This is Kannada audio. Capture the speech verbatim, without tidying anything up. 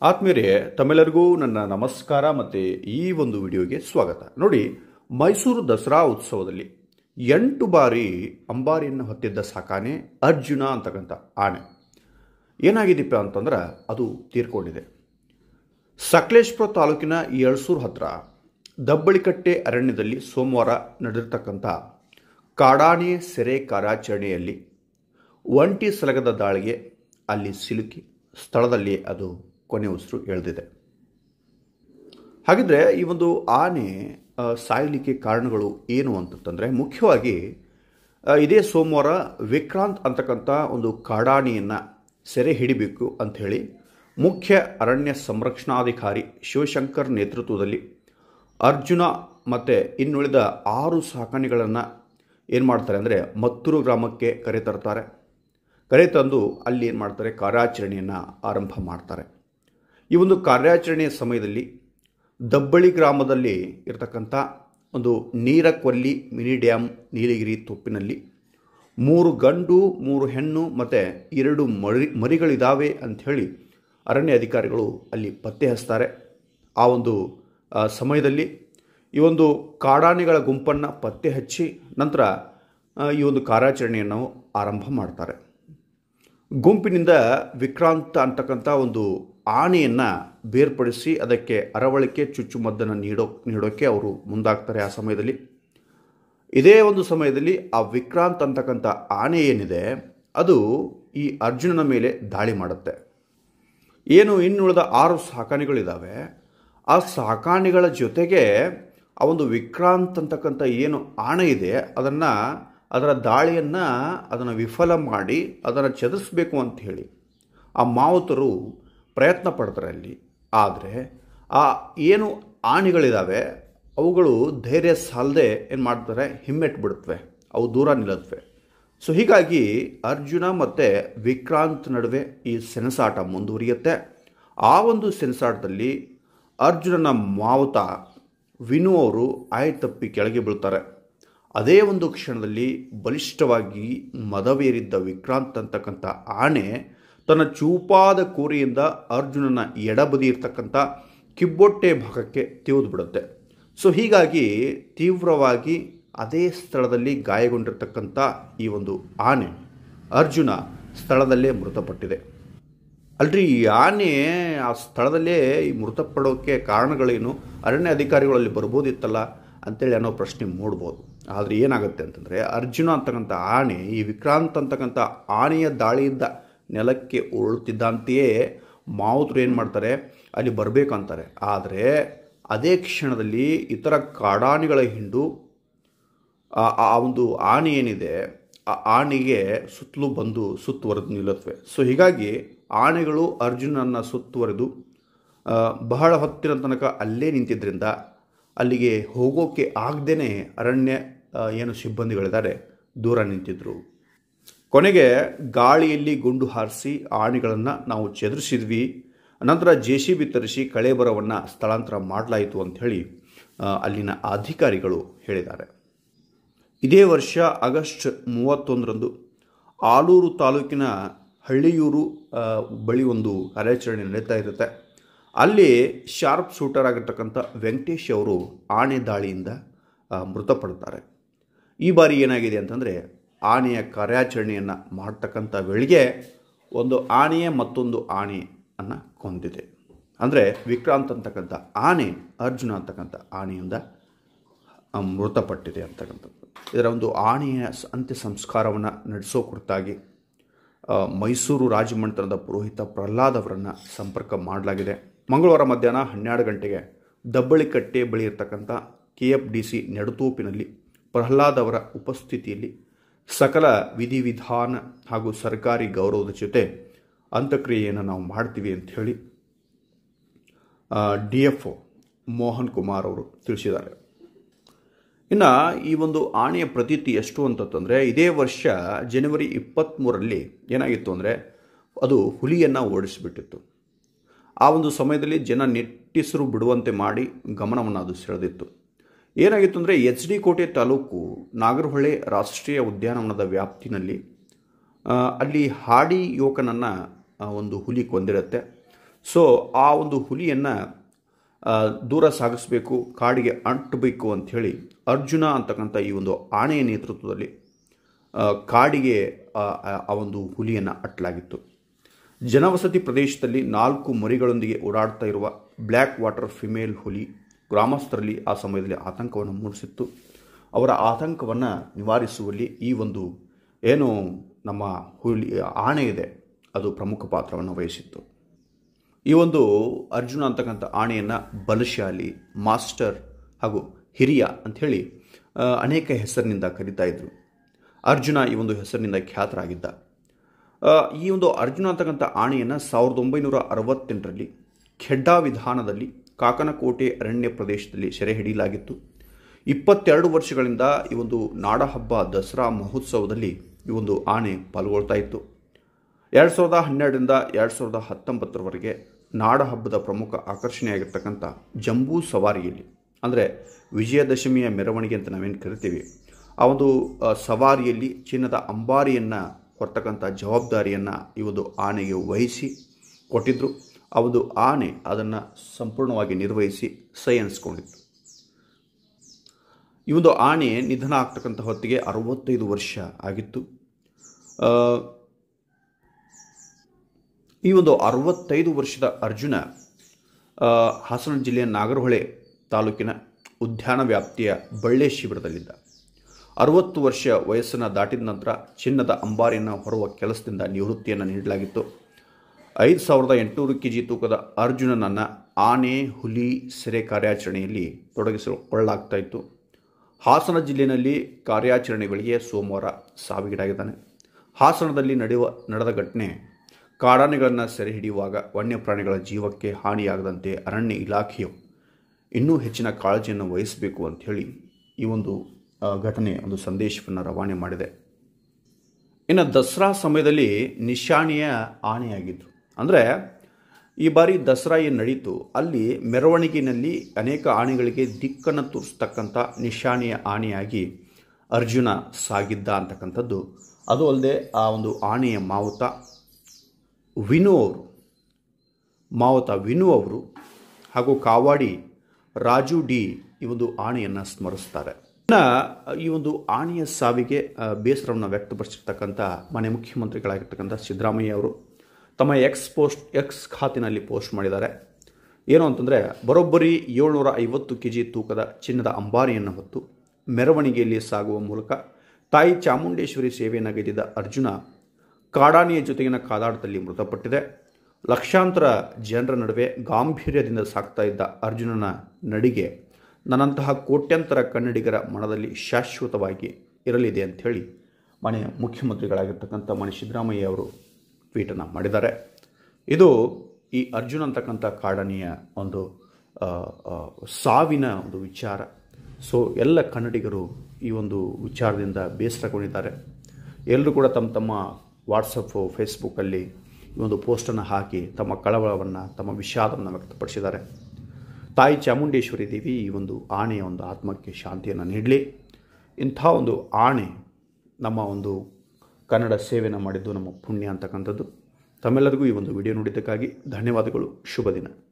ಆತ್ಮೀಯರೇ, ತಮ್ಮೆಲ್ಲರಿಗೂ ನನ್ನ ನಮಸ್ಕಾರ ಮತ್ತು ಈ ಒಂದು ವಿಡಿಯೋಗೆ ಸ್ವಾಗತ. ನೋಡಿ, ಮೈಸೂರು ದಸರಾ ಉತ್ಸವದಲ್ಲಿ ಎಂಟು ಬಾರಿ ಅಂಬಾರಿಯನ್ನು ಹೊತ್ತಿದ್ದ ಸಾಕಾನೆ ಅರ್ಜುನ ಅಂತಕ್ಕಂಥ ಆನೆ ಏನಾಗಿದೆಪ್ಪ ಅಂತಂದ್ರೆ ಅದು ತೀರ್ಕೊಂಡಿದೆ. ಸಕಲೇಶಪುರ ತಾಲೂಕಿನ ಯಳಸೂರು ಹತ್ರ ದಬ್ಬಳಿಕಟ್ಟೆ ಅರಣ್ಯದಲ್ಲಿ ಸೋಮವಾರ ನಡೆದಿರ್ತಕ್ಕಂಥ ಕಾಡಾನೆ ಸೆರೆ ಕಾರ್ಯಾಚರಣೆಯಲ್ಲಿ ಒಂಟಿ ಸಲಗದ ದಾಳಿಗೆ ಅಲ್ಲಿ ಸಿಲುಕಿ ಸ್ಥಳದಲ್ಲಿ ಅದು ಕೊನೆ ಉಸಿರು ಎಳೆದಿದೆ. ಹಾಗಿದ್ರೆ ಈ ಒಂದು ಆನೆ ಸಾಯಲಿಕ್ಕೆ ಕಾರಣಗಳು ಏನು ಅಂತಂದರೆ, ಮುಖ್ಯವಾಗಿ ಇದೇ ಸೋಮವಾರ ವಿಕ್ರಾಂತ್ ಅಂತಕ್ಕಂಥ ಒಂದು ಕಾಡಾನೆಯನ್ನು ಸೆರೆ ಹಿಡಿಬೇಕು ಅಂಥೇಳಿ ಮುಖ್ಯ ಅರಣ್ಯ ಸಂರಕ್ಷಣಾಧಿಕಾರಿ ಶಿವಶಂಕರ್ ನೇತೃತ್ವದಲ್ಲಿ ಅರ್ಜುನ ಮತ್ತು ಇನ್ನುಳಿದ ಆರು ಸಾಕಾನೆಗಳನ್ನು ಏನು ಮಾಡ್ತಾರೆ ಅಂದರೆ ಮತ್ತೂರು ಗ್ರಾಮಕ್ಕೆ ಕರೆತರ್ತಾರೆ. ಕರೆತಂದು ಅಲ್ಲಿ ಏನು ಮಾಡ್ತಾರೆ, ಕಾರ್ಯಾಚರಣೆಯನ್ನು ಆರಂಭ ಮಾಡ್ತಾರೆ. ಈ ಒಂದು ಕಾರ್ಯಾಚರಣೆಯ ಸಮಯದಲ್ಲಿ ದಬ್ಬಳಿ ಗ್ರಾಮದಲ್ಲಿ ಇರತಕ್ಕಂಥ ಒಂದು ನೀರಕೊಲ್ಲಿ ಮಿನಿ ಡ್ಯಾಮ್ ನೀಲಗಿರಿ ತೊಪ್ಪಿನಲ್ಲಿ ಮೂರು ಗಂಡು ಮೂರು ಹೆಣ್ಣು ಮತ್ತು ಎರಡು ಮರಿ ಮರಿಗಳಿದ್ದಾವೆ ಅಂಥೇಳಿ ಅರಣ್ಯ ಅಧಿಕಾರಿಗಳು ಅಲ್ಲಿ ಪತ್ತೆ ಹಚ್ತಾರೆ. ಆ ಒಂದು ಸಮಯದಲ್ಲಿ ಈ ಒಂದು ಕಾಡಾನೆಗಳ ಗುಂಪನ್ನು ಪತ್ತೆ ಹಚ್ಚಿ ನಂತರ ಈ ಒಂದು ಕಾರ್ಯಾಚರಣೆಯನ್ನು ಆರಂಭ ಮಾಡ್ತಾರೆ. ಗುಂಪಿನಿಂದ ವಿಕ್ರಾಂತ್ ಅಂತಕ್ಕಂಥ ಒಂದು ಆನೆಯನ್ನು ಬೇರ್ಪಡಿಸಿ ಅದಕ್ಕೆ ಅರವಳಿಕೆ ಚುಚ್ಚುಮದ್ದನ್ನು ನೀಡೋ ನೀಡೋಕ್ಕೆ ಅವರು ಮುಂದಾಗ್ತಾರೆ. ಆ ಸಮಯದಲ್ಲಿ ಇದೇ ಒಂದು ಸಮಯದಲ್ಲಿ ಆ ವಿಕ್ರಾಂತ್ ಅಂತಕ್ಕಂಥ ಆನೆ ಏನಿದೆ ಅದು ಈ ಅರ್ಜುನನ ಮೇಲೆ ದಾಳಿ ಮಾಡುತ್ತೆ. ಏನು ಇನ್ನುಳಿದ ಆರು ಸಾಕಾನೆಗಳಿದ್ದಾವೆ, ಆ ಸಾಕಾನೆಗಳ ಜೊತೆಗೆ ಆ ಒಂದು ವಿಕ್ರಾಂತ್ ಅಂತಕ್ಕಂಥ ಏನು ಆನೆ ಇದೆ ಅದನ್ನು ಅದರ ದಾಳಿಯನ್ನು ಅದನ್ನು ವಿಫಲ ಮಾಡಿ ಅದನ್ನು ಚದುರಿಸಬೇಕು ಅಂತ ಹೇಳಿ ಆ ಮಾವುತರು ಪ್ರಯತ್ನ ಪಡ್ತಾರೆ ಅಲ್ಲಿ. ಆದರೆ ಆ ಏನು ಆನೆಗಳಿದ್ದಾವೆ ಅವುಗಳು ಧೈರ್ಯ ಸಾಲದೆ ಏನು ಮಾಡ್ತಾರೆ, ಹಿಮ್ಮೆಟ್ಬಿಡುತ್ತವೆ, ಅವು ದೂರ ನಿಲ್ಲತ್ವೆ. ಸೊ ಹೀಗಾಗಿ ಅರ್ಜುನ ಮತ್ತು ವಿಕ್ರಾಂತ್ ನಡುವೆ ಈ ಸೆಣಸಾಟ ಮುಂದುವರಿಯುತ್ತೆ. ಆ ಒಂದು ಸೆಣಸಾಟದಲ್ಲಿ ಅರ್ಜುನನ ಮಾವುತ ವಿನು ಅವರು ಆಯ್ತಪ್ಪಿ ಕೆಳಗೆ ಬೀಳ್ತಾರೆ. ಅದೇ ಒಂದು ಕ್ಷಣದಲ್ಲಿ ಬಲಿಷ್ಠವಾಗಿ ಮದವೇರಿದ್ದ ವಿಕ್ರಾಂತ್ ಅಂತಕ್ಕಂಥ ಆನೆ ತನ್ನ ಚೂಪಾದ ಕೋರಿಯಿಂದ ಅರ್ಜುನನ ಎಡಬದಿ ಇರ್ತಕ್ಕಂಥ ಕಿಬ್ಬೊಟ್ಟೆ ಭಾಗಕ್ಕೆ ತೆಗೆದು ಬಿಡುತ್ತೆ. ಸೊ ಹೀಗಾಗಿ ತೀವ್ರವಾಗಿ ಅದೇ ಸ್ಥಳದಲ್ಲಿ ಗಾಯಗೊಂಡಿರ್ತಕ್ಕಂಥ ಈ ಒಂದು ಆನೆ ಅರ್ಜುನ ಸ್ಥಳದಲ್ಲೇ ಮೃತಪಟ್ಟಿದೆ. ಅಲ್ರಿ, ಈ ಆನೆ ಆ ಸ್ಥಳದಲ್ಲೇ ಈ ಮೃತಪಡೋಕ್ಕೆ ಕಾರಣಗಳೇನು, ಅರಣ್ಯ ಅಧಿಕಾರಿಗಳಲ್ಲಿ ಬರ್ಬೋದಿತ್ತಲ್ಲ ಅಂತೇಳಿ ಅನ್ನೋ ಪ್ರಶ್ನೆ ಮೂಡ್ಬೋದು. ಆದರೆ ಏನಾಗುತ್ತೆ ಅಂತಂದರೆ, ಅರ್ಜುನ ಅಂತಕ್ಕಂಥ ಆನೆ ಈ ವಿಕ್ರಾಂತ್ ಅಂತಕ್ಕಂಥ ಆನೆಯ ದಾಳಿಯಿಂದ ನೆಲಕ್ಕೆ ಉರುಳುತ್ತಿದ್ದಂತೆಯೇ ಮಾವುತರು ಏನು ಮಾಡ್ತಾರೆ, ಅಲ್ಲಿ ಬರಬೇಕಂತಾರೆ. ಆದರೆ ಅದೇ ಕ್ಷಣದಲ್ಲಿ ಇತರ ಕಾಡಾನೆಗಳ ಹಿಂಡು ಆ ಒಂದು ಆನೆ ಏನಿದೆ ಆ ಆನೆಗೆ ಸುತ್ತಲೂ ಬಂದು ಸುತ್ತುವರೆದು ನಿಲ್ಲುತ್ತವೆ. ಸೊ ಹೀಗಾಗಿ ಆನೆಗಳು ಅರ್ಜುನನ್ನು ಸುತ್ತುವರೆದು ಬಹಳ ಹೊತ್ತಿನ ತನಕ ಅಲ್ಲೇ ನಿಂತಿದ್ದರಿಂದ ಅಲ್ಲಿಗೆ ಹೋಗೋಕ್ಕೆ ಆಗದೇ ಅರಣ್ಯ ಏನು ಸಿಬ್ಬಂದಿಗಳಿದ್ದಾರೆ ದೂರ ನಿಂತಿದ್ದರು. ಕೊನೆಗೆ ಗಾಳಿಯಲ್ಲಿ ಗುಂಡು ಹಾರಿಸಿ ಆನೆಗಳನ್ನು ನಾವು ಚದುರಿಸಿದ್ವಿ. ನಂತರ ಜೆ ಸಿ ಬಿ ತರಿಸಿ ಕಳೇಬರವನ್ನು ಸ್ಥಳಾಂತರ ಮಾಡಲಾಯಿತು ಅಂಥೇಳಿ ಅಲ್ಲಿನ ಅಧಿಕಾರಿಗಳು ಹೇಳಿದ್ದಾರೆ. ಇದೇ ವರ್ಷ ಆಗಸ್ಟ್ ಮೂವತ್ತೊಂದರಂದು ಆಲೂರು ತಾಲೂಕಿನ ಹಳ್ಳಿಯೂರು ಬಳಿ ಒಂದು ಕಾರ್ಯಾಚರಣೆ ನಡೀತಾ ಇರುತ್ತೆ. ಅಲ್ಲಿ ಶಾರ್ಪ್ ಶೂಟರ್ ಆಗಿರ್ತಕ್ಕಂಥ ವೆಂಕಟೇಶ್ ಅವರು ಆನೆ ದಾಳಿಯಿಂದ ಮೃತಪಡ್ತಾರೆ. ಈ ಬಾರಿ ಏನಾಗಿದೆ ಅಂತಂದರೆ, ಆನೆಯ ಕಾರ್ಯಾಚರಣೆಯನ್ನು ಮಾಡ್ತಕ್ಕಂಥ ವೇಳೆಗೆ ಒಂದು ಆನೆಯ ಮತ್ತೊಂದು ಆನೆಯನ್ನು ಕೊಂದಿದೆ. ಅಂದರೆ ವಿಕ್ರಾಂತ್ ಅಂತಕ್ಕಂಥ ಆನೆ ಅರ್ಜುನ ಅಂತಕ್ಕಂಥ ಆನೆಯಿಂದ ಮೃತಪಟ್ಟಿದೆ ಅಂತಕ್ಕಂಥದ್ದು. ಇದರ ಒಂದು ಆನೆಯ ಅಂತ್ಯ ಸಂಸ್ಕಾರವನ್ನು ನಡೆಸೋ ಕುರಿತಾಗಿ ಮೈಸೂರು ರಾಜಮನೆತನದ ಪುರೋಹಿತ ಪ್ರಹ್ಲಾದ್ ಅವರನ್ನು ಸಂಪರ್ಕ ಮಾಡಲಾಗಿದೆ. ಮಂಗಳವಾರ ಮಧ್ಯಾಹ್ನ ಹನ್ನೆರಡು ಗಂಟೆಗೆ ದಬ್ಬಳಿಕಟ್ಟೆ ಬಳಿ ಇರತಕ್ಕಂಥ ಕೆ ಎಫ್ ಡಿ ಸಿ ನೆಡುತೋಪಿನಲ್ಲಿ ಪ್ರಹ್ಲಾದ್ ಅವರ ಉಪಸ್ಥಿತಿಯಲ್ಲಿ ಸಕಲ ವಿಧಿವಿಧಾನ ಹಾಗೂ ಸರ್ಕಾರಿ ಗೌರವದ ಜೊತೆ ಅಂತ್ಯಕ್ರಿಯೆಯನ್ನು ನಾವು ಮಾಡ್ತೀವಿ ಅಂಥೇಳಿ D F O Mohan Kumar ಅವರು ತಿಳಿಸಿದ್ದಾರೆ. ಇನ್ನು ಈ ಒಂದು ಆನೆಯ ಪ್ರತೀತಿ ಎಷ್ಟು ಅಂತಂದರೆ, ಇದೇ ವರ್ಷ ಜನವರಿ ಇಪ್ಪತ್ತ್ಮೂರರಲ್ಲಿ ಏನಾಗಿತ್ತು ಅಂದರೆ ಅದು ಹುಲಿಯನ್ನು ಓಡಿಸಿಬಿಟ್ಟಿತ್ತು. ಆ ಒಂದು ಸಮಯದಲ್ಲಿ ಜನ ನಿಟ್ಟಿಸರು ಬಿಡುವಂತೆ ಮಾಡಿ ಗಮನವನ್ನು ಅದು ಸೆಳೆದಿತ್ತು. ಏನಾಗಿತ್ತು ಅಂದರೆ, ಎಚ್ ಡಿ ಕೋಟೆ ತಾಲೂಕು ನಾಗರಹೊಳೆ ರಾಷ್ಟ್ರೀಯ ಉದ್ಯಾನವನದ ವ್ಯಾಪ್ತಿನಲ್ಲಿ ಅಲ್ಲಿ ಹಾಡಿ ಯುವಕನನ್ನು ಒಂದು ಹುಲಿ ಕೊಂದಿರುತ್ತೆ. ಸೊ ಆ ಒಂದು ಹುಲಿಯನ್ನು ದೂರ ಸಾಗಿಸಬೇಕು, ಕಾಡಿಗೆ ಅಂಟಬೇಕು ಅಂಥೇಳಿ ಅರ್ಜುನ ಅಂತಕ್ಕಂಥ ಈ ಒಂದು ಆನೆಯ ನೇತೃತ್ವದಲ್ಲಿ ಕಾಡಿಗೆ ಆ ಒಂದು ಹುಲಿಯನ್ನು ಅಟ್ಟಲಾಗಿತ್ತು. ಜನವಸತಿ ಪ್ರದೇಶದಲ್ಲಿ ನಾಲ್ಕು ಮರಿಗಳೊಂದಿಗೆ ಓಡಾಡ್ತಾ ಇರುವ ಬ್ಲ್ಯಾಕ್ ವಾಟರ್ ಫಿಮೇಲ್ ಹುಲಿ ಗ್ರಾಮಸ್ಥರಲ್ಲಿ ಆ ಸಮಯದಲ್ಲಿ ಆತಂಕವನ್ನು ಮೂಡಿಸಿತ್ತು. ಅವರ ಆತಂಕವನ್ನು ನಿವಾರಿಸುವಲ್ಲಿ ಈ ಒಂದು ಏನು ನಮ್ಮ ಹುಲಿ ಆನೆ ಇದೆ ಅದು ಪ್ರಮುಖ ಪಾತ್ರವನ್ನು ವಹಿಸಿತ್ತು. ಈ ಒಂದು ಅರ್ಜುನ ಅಂತಕ್ಕಂಥ ಆನೆಯನ್ನು ಬಲಶಾಲಿ, ಮಾಸ್ಟರ್ ಹಾಗೂ ಹಿರಿಯ ಅಂಥೇಳಿ ಅನೇಕ ಹೆಸರಿನಿಂದ ಕರೀತಾ ಇದ್ರು. ಅರ್ಜುನ ಈ ಒಂದು ಹೆಸರಿನಿಂದ ಖ್ಯಾತರಾಗಿದ್ದ. ಈ ಒಂದು ಅರ್ಜುನ ಅಂತಕ್ಕಂಥ ಆನೆಯನ್ನು ಸಾವಿರದ ಒಂಬೈನೂರ ಅರವತ್ತೆಂಟರಲ್ಲಿ ಖೆಡ್ಡಾ ವಿಧಾನದಲ್ಲಿ ಕಾಕನಕೋಟೆ ಅರಣ್ಯ ಪ್ರದೇಶದಲ್ಲಿ ಸೆರೆ ಹಿಡಿಯಲಾಗಿತ್ತು. ಇಪ್ಪತ್ತೆರಡು ವರ್ಷಗಳಿಂದ ಈ ಒಂದು ನಾಡಹಬ್ಬ ದಸರಾ ಮಹೋತ್ಸವದಲ್ಲಿ ಈ ಒಂದು ಆನೆ ಪಾಲ್ಗೊಳ್ತಾ ಇತ್ತು. ಎರಡು ಸಾವಿರದ ಹನ್ನೆರಡರಿಂದ ಎರಡು ಸಾವಿರದ ಹತ್ತೊಂಬತ್ತರವರೆಗೆ ನಾಡಹಬ್ಬದ ಪ್ರಮುಖ ಆಕರ್ಷಣೆಯಾಗಿರ್ತಕ್ಕಂಥ ಜಂಬೂ ಸವಾರಿಯಲ್ಲಿ, ಅಂದರೆ ವಿಜಯದಶಮಿಯ ಮೆರವಣಿಗೆ ಅಂತ ನಾವೇನು ಕರಿತೀವಿ, ಆ ಒಂದು ಸವಾರಿಯಲ್ಲಿ ಚಿನ್ನದ ಅಂಬಾರಿಯನ್ನು ಹೊರತಕ್ಕಂಥ ಜವಾಬ್ದಾರಿಯನ್ನು ಈ ಒಂದು ಆನೆಗೆ ವಹಿಸಿ ಕೊಟ್ಟಿದ್ದರು. ಆ ಒಂದು ಆನೆ ಅದನ್ನು ಸಂಪೂರ್ಣವಾಗಿ ನಿರ್ವಹಿಸಿ ಸೈ ಅನಿಸ್ಕೊಂಡಿತ್ತು. ಈ ಒಂದು ಆನೆ ನಿಧನ ಆಗ್ತಕ್ಕಂಥ ಹೊತ್ತಿಗೆ ಅರವತ್ತೈದು ವರ್ಷ ಆಗಿತ್ತು. ಈ ಒಂದು ಅರವತ್ತೈದು ವರ್ಷದ ಅರ್ಜುನ ಹಾಸನ ಜಿಲ್ಲೆಯ ನಾಗರಹೊಳೆ ತಾಲೂಕಿನ ಉದ್ಯಾನ ವ್ಯಾಪ್ತಿಯ ಬಳ್ಳೆ ಶಿಬಿರದಲ್ಲಿದ್ದ. ಅರವತ್ತು ವರ್ಷ ವಯಸ್ಸನ್ನು ದಾಟಿದ ನಂತರ ಚಿನ್ನದ ಅಂಬಾರಿಯನ್ನು ಹೊರುವ ಕೆಲಸದಿಂದ ನಿವೃತ್ತಿಯನ್ನು ನೀಡಲಾಗಿತ್ತು. ಐದು ಸಾವಿರದ ಎಂಟುನೂರು ಕೆ ಜಿ ತೂಕದ ಅರ್ಜುನನನ್ನು ಆನೆ ಹುಲಿ ಸೆರೆ ಕಾರ್ಯಾಚರಣೆಯಲ್ಲಿ ತೊಡಗಿಸಿಕೊಳ್ಳಲಾಗ್ತಾ ಇತ್ತು. ಹಾಸನ ಜಿಲ್ಲೆಯಲ್ಲಿ ಕಾರ್ಯಾಚರಣೆ ವೇಳೆಗೆ ಸೋಮವಾರ ಸಾವಿಗೀಡಾಗಿದ್ದಾನೆ. ಹಾಸನದಲ್ಲಿ ನಡೆಯುವ ನಡೆದ ಘಟನೆ ಕಾಡಾನೆಗಳನ್ನು ಸೆರೆ ಹಿಡಿಯುವಾಗ ವನ್ಯಪ್ರಾಣಿಗಳ ಜೀವಕ್ಕೆ ಹಾನಿಯಾಗದಂತೆ ಅರಣ್ಯ ಇಲಾಖೆಯು ಇನ್ನೂ ಹೆಚ್ಚಿನ ಕಾಳಜಿಯನ್ನು ವಹಿಸಬೇಕು ಅಂಥೇಳಿ ಈ ಒಂದು ಘಟನೆ ಒಂದು ಸಂದೇಶವನ್ನು ರವಾನೆ ಮಾಡಿದೆ. ಇನ್ನು ದಸರಾ ಸಮಯದಲ್ಲಿ ನಿಶಾನೆಯ ಆನೆಯಾಗಿದ್ದರು. ಅಂದರೆ ಈ ಬಾರಿ ದಸರಾ ಏನು ನಡೀತು ಅಲ್ಲಿ ಮೆರವಣಿಗೆಯಲ್ಲಿ ಅನೇಕ ಆನೆಗಳಿಗೆ ದಿಕ್ಕನ್ನು ತೋರಿಸ್ತಕ್ಕಂಥ ನಿಶಾನೆಯ ಆನೆಯಾಗಿ ಅರ್ಜುನ ಸಾಗಿದ್ದ ಅಂತಕ್ಕಂಥದ್ದು. ಅದು ಅಲ್ಲದೆ ಆ ಒಂದು ಆನೆಯ ಮಾವುತ ವಿನು ಅವರು ಮಾವುತ ವಿನು ಅವರು ಹಾಗೂ ಕಾವಾಡಿ ರಾಜು ಡಿ ಈ ಒಂದು ಆನೆಯನ್ನು ಸ್ಮರಿಸ್ತಾರೆ. ಇನ್ನು ಈ ಒಂದು ಆನೆಯ ಸಾವಿಗೆ ಬೇಸರವನ್ನು ವ್ಯಕ್ತಪಡಿಸಿರ್ತಕ್ಕಂಥ ಮನೆ ಮುಖ್ಯಮಂತ್ರಿಗಳಾಗಿರ್ತಕ್ಕಂಥ ಸಿದ್ದರಾಮಯ್ಯ ಅವರು ತಮ್ಮ ಎಕ್ಸ್ ಪೋಸ್ಟ್ ಎಕ್ಸ್ ಖಾತಿನಲ್ಲಿ ಪೋಸ್ಟ್ ಮಾಡಿದ್ದಾರೆ. ಏನು ಅಂತಂದರೆ, ಬರೋಬ್ಬರಿ ಏಳ್ನೂರ ಐವತ್ತು ಕೆ ಜಿ ತೂಕದ ಚಿನ್ನದ ಅಂಬಾರಿಯನ್ನು ಹೊತ್ತು ಮೆರವಣಿಗೆಯಲ್ಲಿ ಸಾಗುವ ಮೂಲಕ ತಾಯಿ ಚಾಮುಂಡೇಶ್ವರಿ ಸೇವೆಯನ್ನು ಗೈದಿದ್ದ ಅರ್ಜುನ ಕಾಡಾನೆಯ ಜೊತೆಗಿನ ಕಾದಾಟದಲ್ಲಿ ಮೃತಪಟ್ಟಿದೆ. ಲಕ್ಷಾಂತರ ಜನರ ನಡುವೆ ಗಾಂಭೀರ್ಯದಿಂದ ಸಾಕ್ತಾ ಇದ್ದ ಅರ್ಜುನನ ನಡಿಗೆ ನನ್ನಂತಹ ಕೋಟ್ಯಂತರ ಕನ್ನಡಿಗರ ಮನದಲ್ಲಿ ಶಾಶ್ವತವಾಗಿ ಇರಲಿದೆ ಅಂಥೇಳಿ ಮನೆಯ ಮುಖ್ಯಮಂತ್ರಿಗಳಾಗಿರ್ತಕ್ಕಂಥ ಮನೆ ಸಿದ್ದರಾಮಯ್ಯ ಅವರು ಟ್ವೀಟನ್ನು ಮಾಡಿದ್ದಾರೆ. ಇದು ಈ ಅರ್ಜುನ ಅಂತಕ್ಕಂಥ ಕಾಡಾನೆಯ ಒಂದು ಸಾವಿನ ಒಂದು ವಿಚಾರ. ಸೊ ಎಲ್ಲ ಕನ್ನಡಿಗರು ಈ ಒಂದು ವಿಚಾರದಿಂದ ಬೇಸರಗೊಂಡಿದ್ದಾರೆ. ಎಲ್ಲರೂ ಕೂಡ ತಮ್ಮ ತಮ್ಮ ವಾಟ್ಸಪ್ಪು ಫೇಸ್ಬುಕ್ಕಲ್ಲಿ ಈ ಒಂದು ಪೋಸ್ಟನ್ನು ಹಾಕಿ ತಮ್ಮ ಕಳವಳವನ್ನು ತಮ್ಮ ವಿಷಾದವನ್ನು ವ್ಯಕ್ತಪಡಿಸಿದ್ದಾರೆ. ತಾಯಿ ಚಾಮುಂಡೇಶ್ವರಿ ದೇವಿ ಈ ಒಂದು ಆನೆಯ ಒಂದು ಆತ್ಮಕ್ಕೆ ಶಾಂತಿಯನ್ನು ನೀಡಲಿ. ಇಂಥ ಒಂದು ಆನೆ ನಮ್ಮ ಒಂದು ಕನ್ನಡ ಸೇವೆಯನ್ನು ಮಾಡಿದ್ದು ನಮ್ಮ ಪುಣ್ಯ ಅಂತಕ್ಕಂಥದ್ದು. ತಮ್ಮೆಲ್ಲರಿಗೂ ಈ ಒಂದು ವಿಡಿಯೋ ನೋಡಿದ್ದಕ್ಕಾಗಿ ಧನ್ಯವಾದಗಳು. ಶುಭ ದಿನ.